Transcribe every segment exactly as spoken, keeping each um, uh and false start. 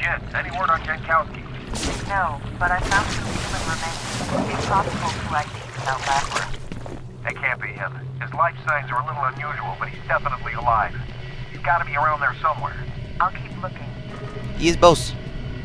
Jen, any word on Jankowski? No, but I found some human remains. It's possible two I Ds fell backwards. That can't be him. His life signs are a little unusual, but he's definitely alive. He's gotta be around there somewhere. I'll keep looking. He is boss.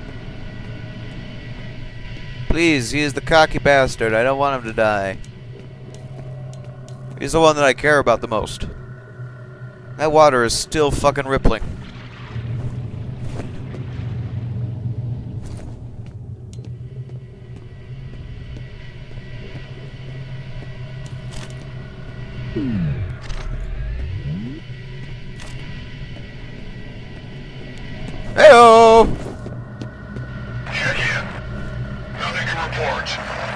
Please, he is the cocky bastard. I don't want him to die. He's the one that I care about the most. That water is still fucking rippling. Hey-oh! Check in. Nothing to report.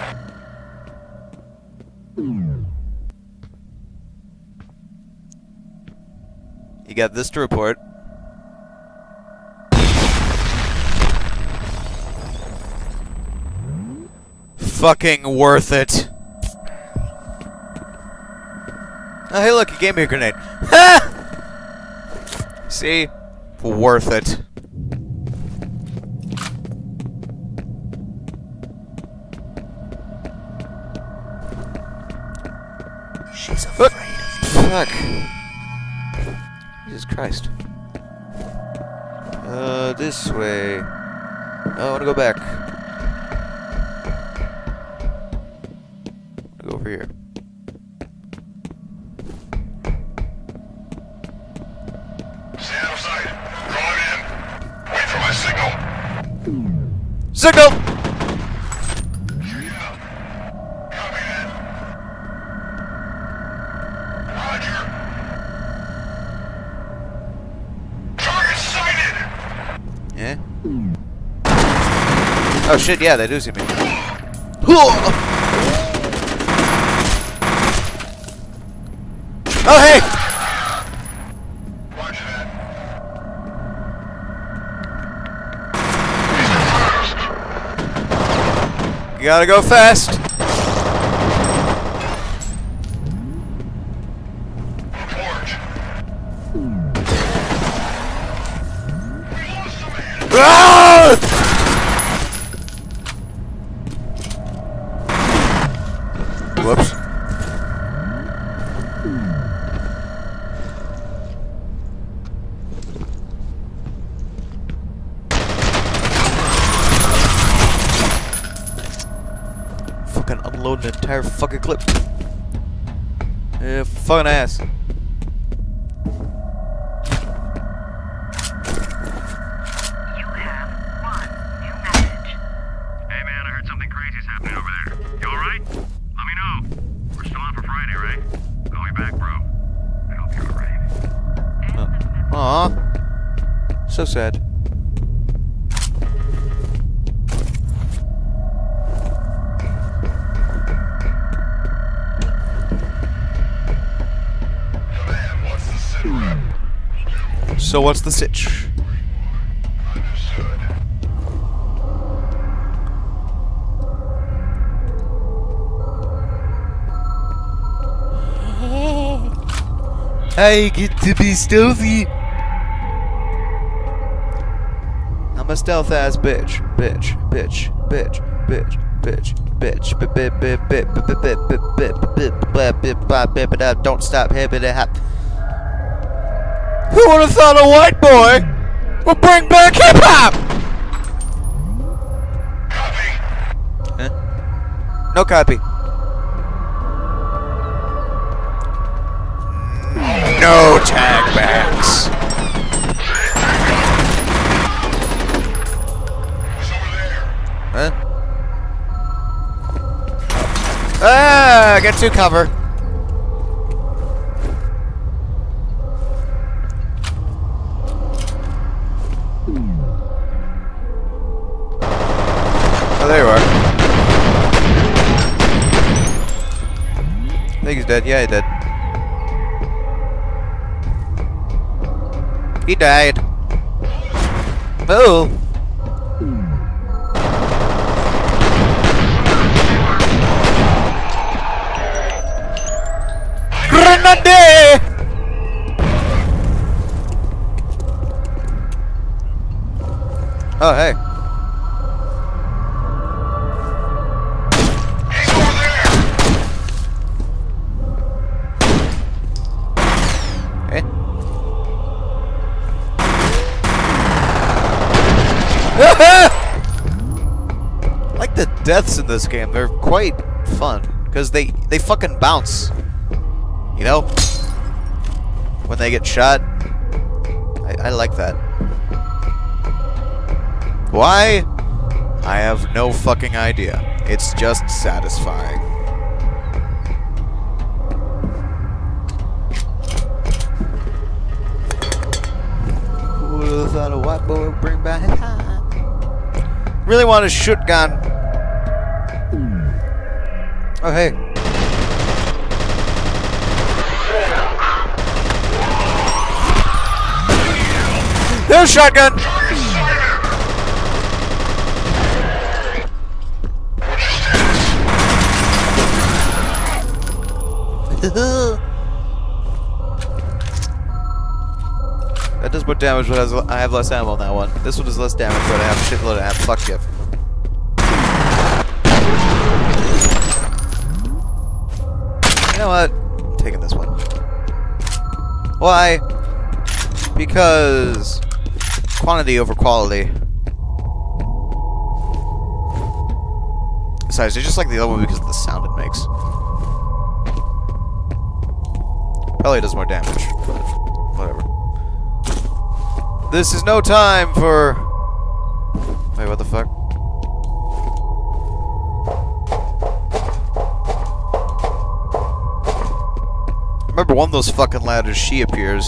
You got this to report. Fucking worth it. Oh, hey, look, he gave me a grenade. Ha! See? Worth it. She's afraid of you. Fuck. Jesus Christ. Uh, this way. Oh, I want to go back. I'll go over here. Stay out of sight. Draw it in. Wait for my signal. Signal! Check it out. Copy that. Roger. Target sighted. Yeah? Oh shit, yeah, they do see me. Oh hey! Roger that. You gotta go fast. Report. We lost the man. Ah! Whoops. Fucking unload an entire fucking clip. Yeah, fucking ass. You have one new message. Hey man, I heard something crazy's happening over there. You alright? Let me know. We're still on for Friday, right? Call me back, bro. I hope you're alright. Aw. So sad. Command, what's the sit rep? So what's the sitch? Understood. I get to be stealthy. I'm a stealth ass bitch, bitch, bitch, bitch, bitch, bitch, bitch, bitch, bitch, bitch, bitch, bitch, bitch, bitch, bitch, don't stop, hip it hop. Who would have thought a white boy would bring back hip hop? Copy. Huh? No copy. No tag backs. Who's over there? Huh? Ah, get to cover. Oh, there you are. I think he's dead. Yeah, he did. He died. Oh. Grenade! Oh, hey. He's over there! Hey. I like the deaths in this game. They're quite fun because they they fucking bounce. You know, when they get shot. I, I like that. Why? I have no fucking idea. It's just satisfying. Who would have thought a white boy would bring back his time? Really want a shotgun. Oh, hey. There's a shotgun! That does more damage, but I have less ammo on that one. This one does less damage, but I have a shitload of ammo. Fuck you. You know what? I'm taking this one. Why? Because quantity over quality. Besides, I just like the other one because of the sound it makes. Probably does more damage, but whatever. This is no time for... Wait, what the fuck? Remember one of those fucking ladders, she appears.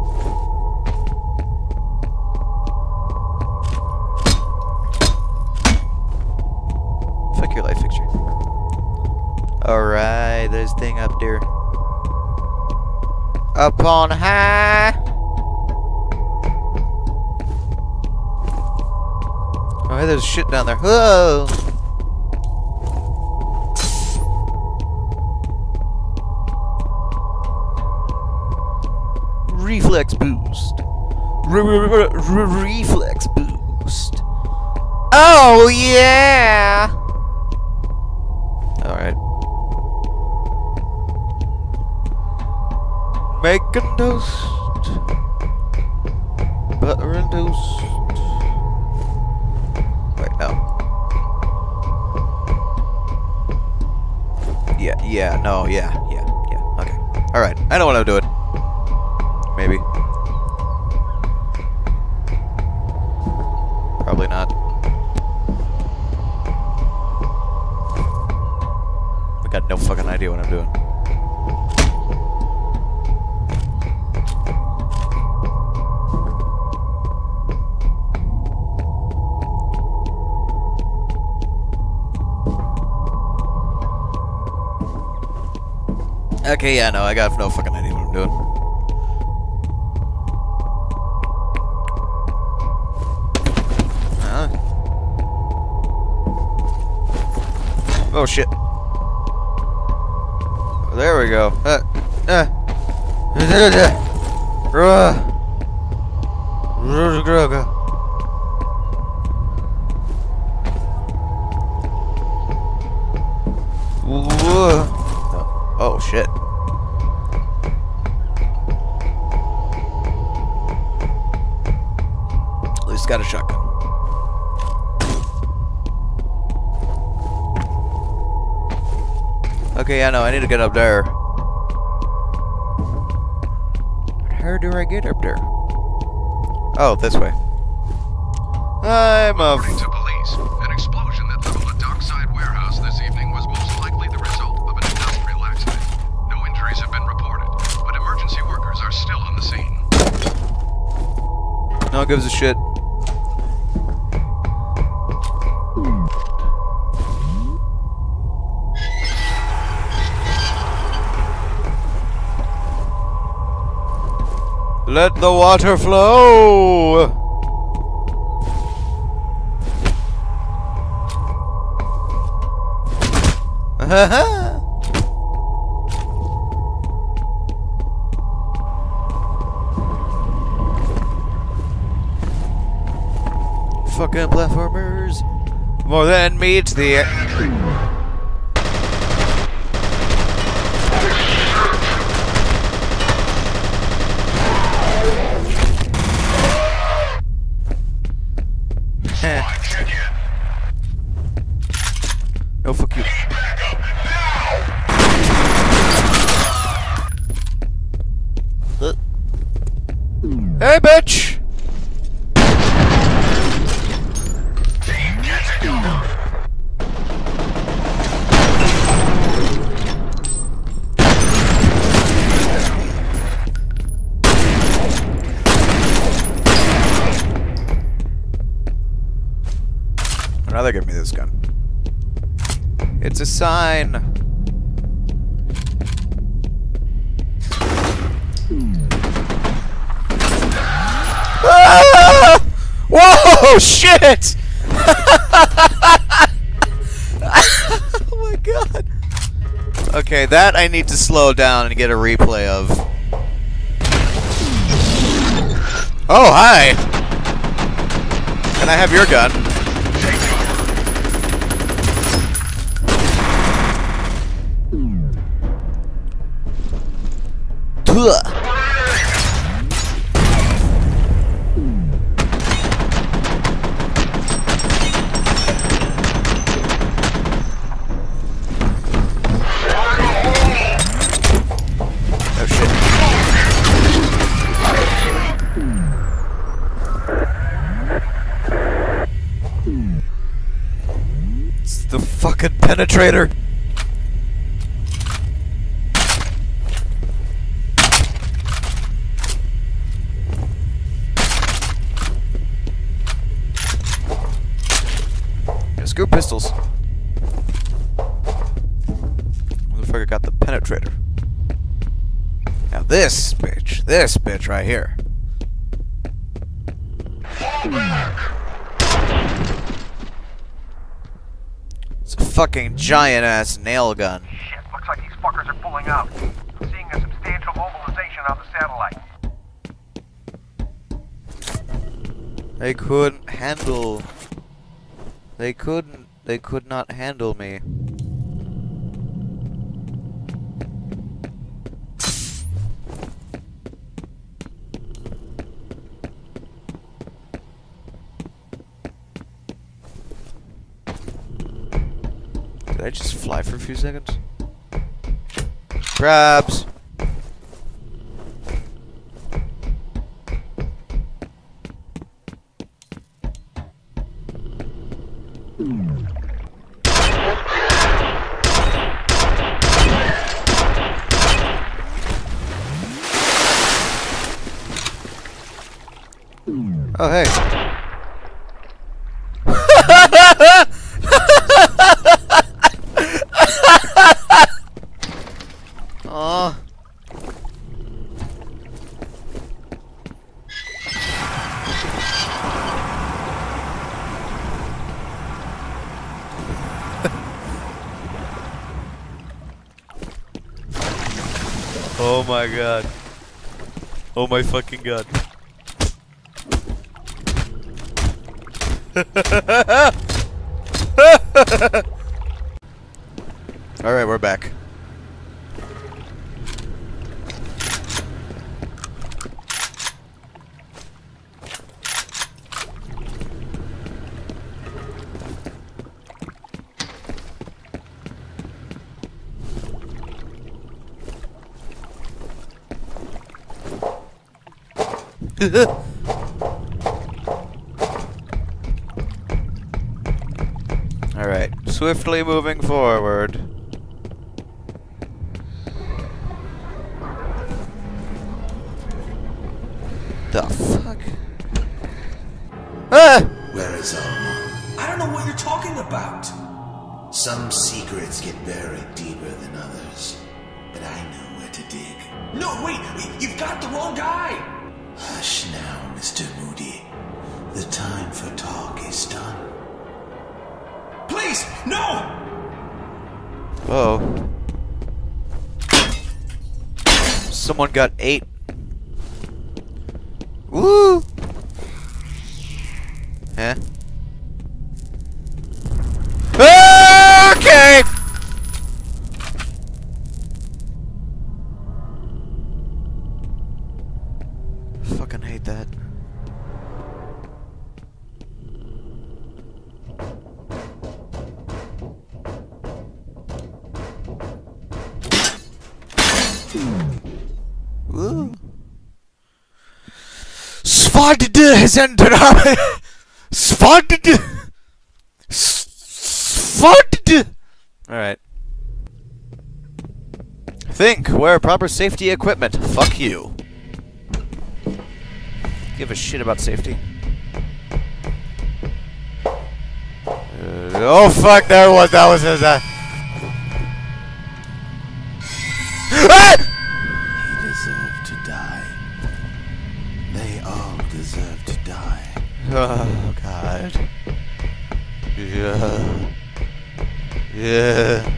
Fuck your light fixture. Alright, there's thing up there. Up on high. Oh, hey, there's shit down there. Whoa! Reflex boost. Reflex boost. Oh, yeah! Alright. Making toast. Butter and toast. Wait, no. Yeah, yeah, no, yeah, yeah, yeah. Okay. Alright, I know what I'm doing. Maybe. Probably not. I got no fucking idea what I'm doing. Okay, yeah, no, I got no fucking idea what I'm doing. Huh? Oh, shit. There we go. Uh, uh. Oh, shit. At least got a shotgun. Okay, yeah, no, I need to get up there. How do I get up there? Oh, this way. I'm a... According to police, an explosion that leveled a dockside warehouse this evening was most likely the result of an industrial accident. No injuries have been reported, but emergency workers are still on the scene. No one gives a shit. Let the water flow! fucking platformers. More than meets the... No, fuck you. Uh. Hey, bitch! Rather give me this gun. It's a sign. Ah! Whoa! Shit! Oh my god. Okay, that I need to slow down and get a replay of. Oh, hi! Can I have your gun? It's the fucking penetrator. Screw pistols. Motherfucker got the penetrator. Now this bitch, this bitch right here. It's a fucking giant ass nail gun. Shit, looks like these fuckers are pulling out. I'm seeing a substantial mobilization on the satellite. They couldn't handle. They couldn't. They could not handle me. Did I just fly for a few seconds? Crabs! Oh, hey. Aw. Oh my god. Oh my fucking god. Alright, we're back. Alright, swiftly moving forward. The fuck? Ah! Where is Alma? I don't know what you're talking about. Some secrets get buried deeper than others, but I know where to dig. No, wait, wait, you've got the wrong guy. Hush now, Mister Moody. The time for talk is done. Please, no! Uh oh. Someone got eight. Woo! Huh? Ooh. Spotted has entered our... Spotted! Spotted! Alright. Think, wear proper safety equipment. Fuck you. Give a shit about safety. Uh, oh fuck, there was, that was his, uh... Ah! He deserved to die. They all deserve to die. Oh god. Yeah. Yeah.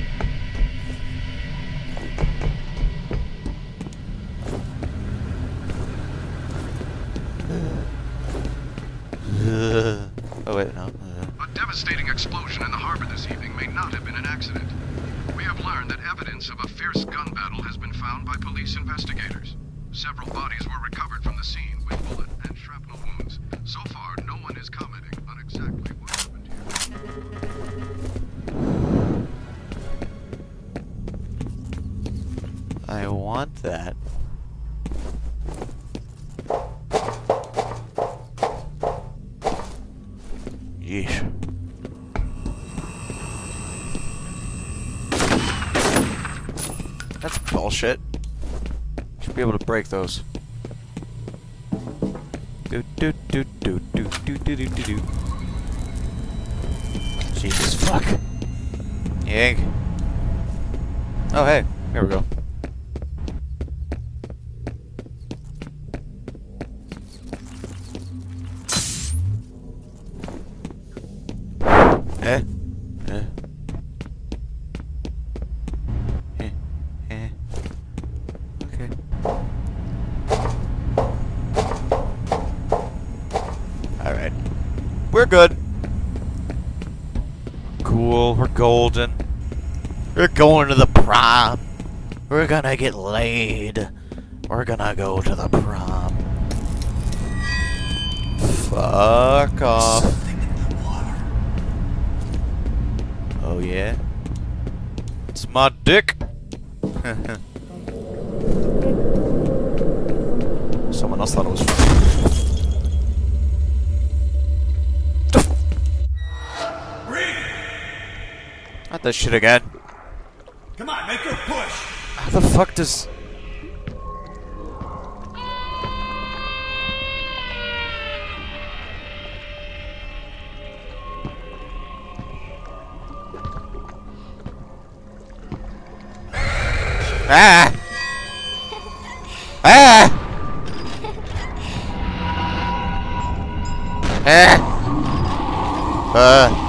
Uh, oh wait, no. Uh. A devastating explosion in the harbor this evening may not have been an accident. We have learned that evidence of a fierce gun battle has been found by police investigators. Several bodies were recovered from the scene with bullet and shrapnel wounds. So far, no one is commenting on exactly what happened here. I want that. Yeesh. That's bullshit. Should be able to break those. Do do do do do do do do do do. Jesus fuck. Yank. Oh hey, here we go. Eh? Eh? Eh? Eh? Okay. Alright. We're good. Cool, we're golden. We're going to the prom. We're gonna get laid. We're gonna go to the prom. Fuck off. Something in the water. Oh yeah? It's my dick! Someone else thought it was funny. Reed! Not that shit again. Come on, make her push! How the fuck does... Ah! Ah! Ah! Uh.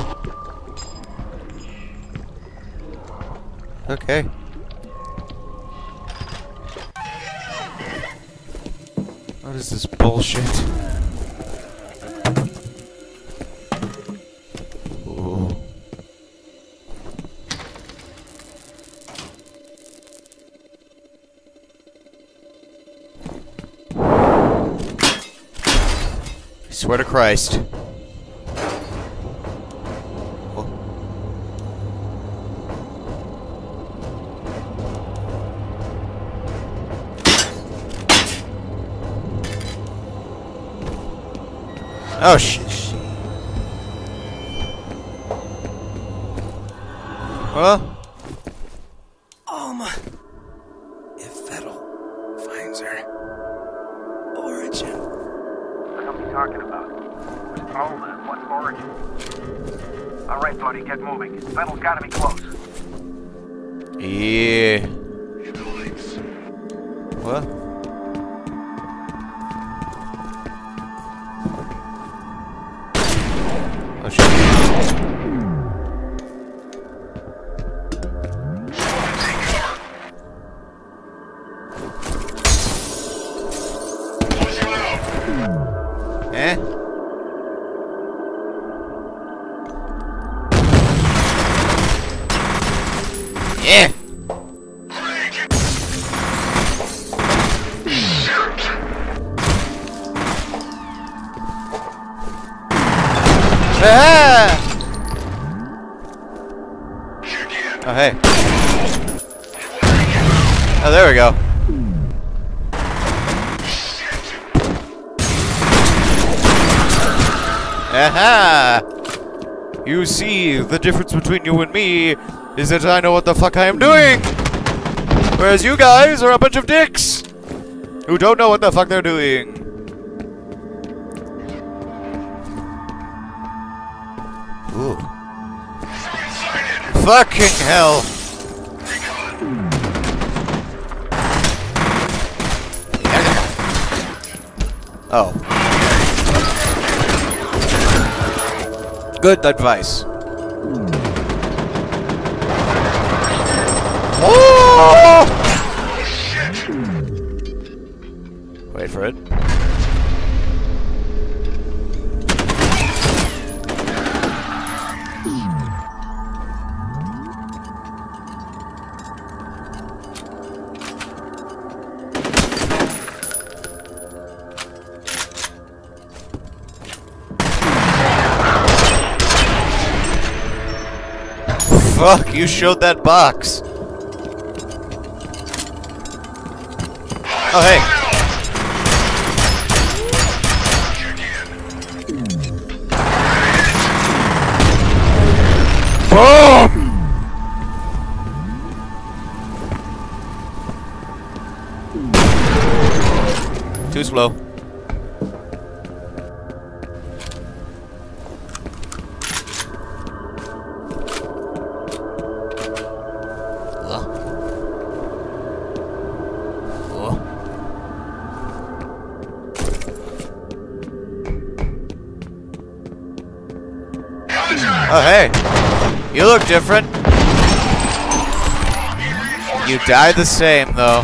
Okay. What is this bullshit? Ooh. I swear to Christ. Oh. Oh shit. Well, Um, if Vettel finds her origin. What are you talking about? Oh, man, what origin? All right, buddy, get moving. Vettel's gotta be close. yeah. What? Oh shit. Eh? Yeah. Ah! Oh hey. Oh, there we go. Aha! You see, the difference between you and me is that I know what the fuck I am doing! Whereas you guys are a bunch of dicks! Who don't know what the fuck they're doing. Ooh. Fucking hell! Oh. Good advice. Oh! Wait for it. Fuck, you showed that box. Oh, hey. Boom! Too slow. Oh, hey. You look different. You die the same, though.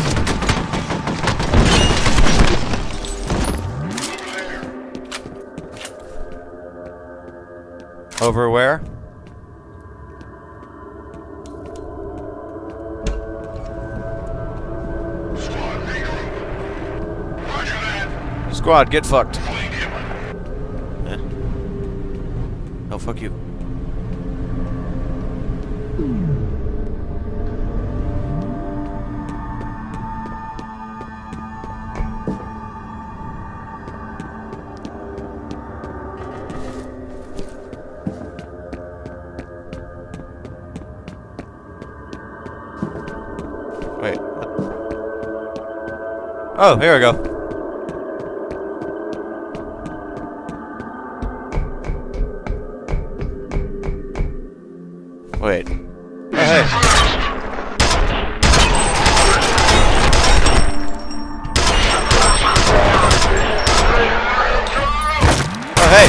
Over where? Squad, get fucked. Eh. Oh, fuck you. Wait. What? Oh, here we go. Wait. Oh, hey. Oh, hey.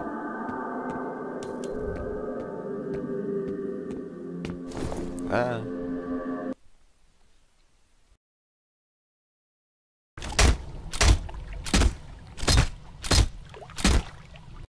Ah.